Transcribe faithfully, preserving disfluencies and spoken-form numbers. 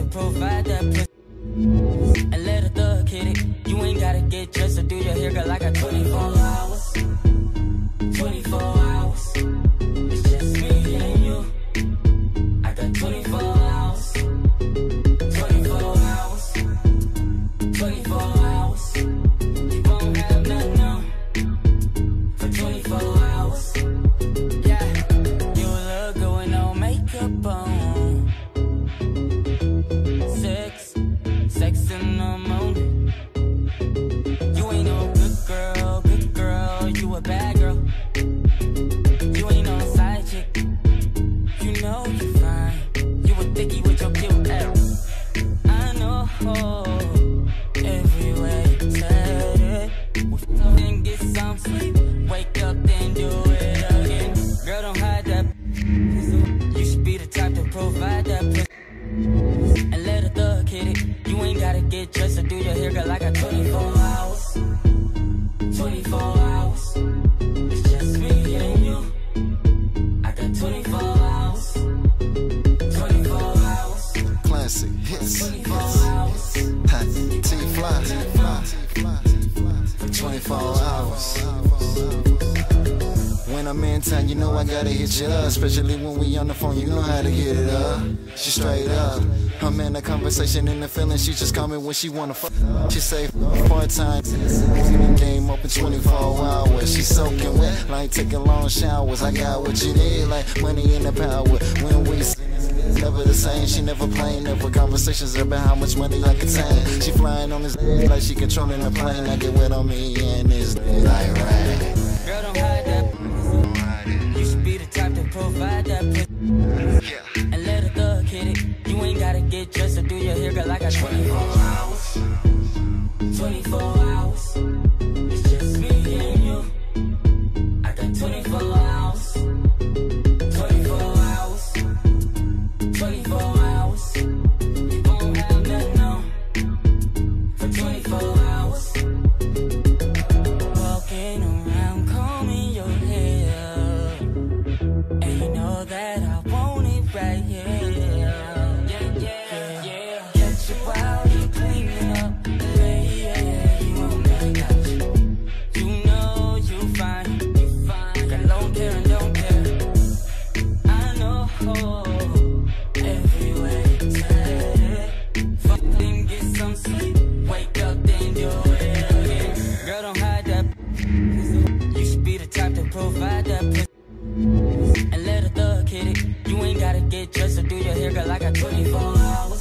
to provide that pussy. And let a thug hit it. You ain't gotta get dressed or do your hair, girl. I got twenty-four hours. twenty-four hours. It's just me and you. I got twenty-four hours. twenty-four hours. twenty-four hours. You won't have nothing on for twenty-four hours. Yeah, you look good with no makeup on. Sex, sex in the morning. You ain't no good girl, good girl. You a bad girl. You ain't no side chick. You know you fine. You a thickie with your cute ass. I know everywhere you said it. Then get some sleep. Wake up, then do it again. Girl, don't hide that. You should be the type to provide that pussy. And let a thug hit it. You ain't gotta get dressed or do your hair, girl. I got twenty-four hours. twenty-four hours. It's just me and you. I got twenty-four hours. twenty-four hours. Classic hits. twenty-four hours. T-Fly. twenty-four hours. When I'm in town, you know I gotta hit you up. Especially when we on the phone, you know how to get it up. She straight up. I'm in a conversation in the feeling. She just call me when she wanna fuck. She say part time. Game open twenty-four hours. She soaking wet, like taking long showers. I got what you need, like money and the power. When we never the same, she never playing. Never conversations about how much money I contain. She flying on this like she controlling the plane. I get wet on me and it's like right. Girl, don't hide that. You should be the type to provide that pussy. And let a thug hit it. You ain't gotta get dressed or do your hair, girl. I got twenty-four hours. twenty-four hours. It's just me and you. I got twenty-four hours. twenty-four hours. twenty-four hours. You won't have nothing on for twenty-four hours. Walking around, combing your hair, and you know that I want it right here. Yeah, yeah, yeah. Catch you while you cleaning up. Yeah, yeah, you want me to touch you. You know you fine, you fine. Got long hair and don't care. I know everywhere you said it. Fuck, then get some sleep. Wake up, then do it again. Girl, don't hide that. You should be the type to provide that pussy. And let a thug hit it. You ain't gotta get dressed or do your hair, girl. I got twenty-four hours.